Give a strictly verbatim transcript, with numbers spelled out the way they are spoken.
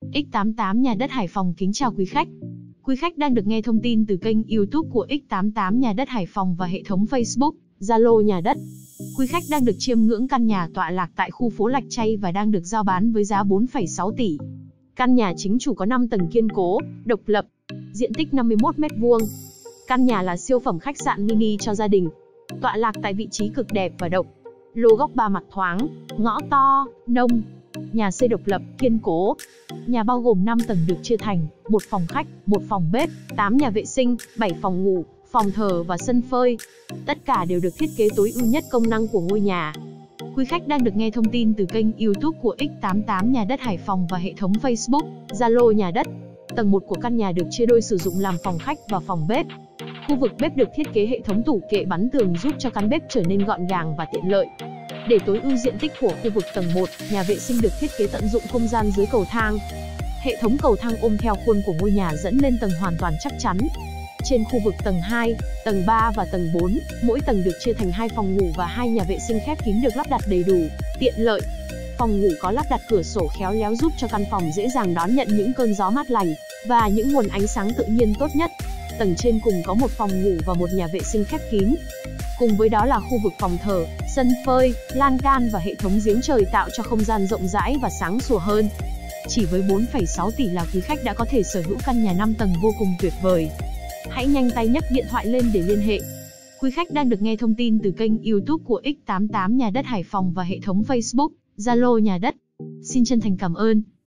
ích tám tám Nhà đất Hải Phòng kính chào quý khách. Quý khách đang được nghe thông tin từ kênh YouTube của ích tám tám Nhà đất Hải Phòng và hệ thống Facebook, Zalo Nhà đất. Quý khách đang được chiêm ngưỡng căn nhà tọa lạc tại khu phố Lạch Tray và đang được giao bán với giá bốn phẩy sáu tỷ. Căn nhà chính chủ có năm tầng kiên cố, độc lập, diện tích năm mươi mốt mét vuông. Căn nhà là siêu phẩm khách sạn mini cho gia đình. Tọa lạc tại vị trí cực đẹp và độc. Lô góc ba mặt thoáng, ngõ to, nông. Nhà xây độc lập, kiên cố. Nhà bao gồm năm tầng được chia thành một phòng khách, một phòng bếp, tám nhà vệ sinh, bảy phòng ngủ, phòng thờ và sân phơi. Tất cả đều được thiết kế tối ưu nhất công năng của ngôi nhà. Quý khách đang được nghe thông tin từ kênh YouTube của ích tám tám Nhà đất Hải Phòng và hệ thống Facebook, Zalo Nhà đất. Tầng một của căn nhà được chia đôi sử dụng làm phòng khách và phòng bếp. Khu vực bếp được thiết kế hệ thống tủ kệ bắn tường giúp cho căn bếp trở nên gọn gàng và tiện lợi. Để tối ưu diện tích của khu vực tầng một, nhà vệ sinh được thiết kế tận dụng không gian dưới cầu thang. Hệ thống cầu thang ôm theo khuôn của ngôi nhà dẫn lên tầng hoàn toàn chắc chắn. Trên khu vực tầng hai, tầng ba và tầng bốn, mỗi tầng được chia thành hai phòng ngủ và hai nhà vệ sinh khép kín được lắp đặt đầy đủ, tiện lợi. Phòng ngủ có lắp đặt cửa sổ khéo léo giúp cho căn phòng dễ dàng đón nhận những cơn gió mát lành và những nguồn ánh sáng tự nhiên tốt nhất. Tầng trên cùng có một phòng ngủ và một nhà vệ sinh khép kín. Cùng với đó là khu vực phòng thờ, sân phơi, lan can và hệ thống giếng trời tạo cho không gian rộng rãi và sáng sủa hơn. Chỉ với bốn phẩy sáu tỷ là quý khách đã có thể sở hữu căn nhà năm tầng vô cùng tuyệt vời. Hãy nhanh tay nhấc điện thoại lên để liên hệ. Quý khách đang được nghe thông tin từ kênh YouTube của ích tám tám Nhà đất Hải Phòng và hệ thống Facebook, Zalo Nhà đất. Xin chân thành cảm ơn.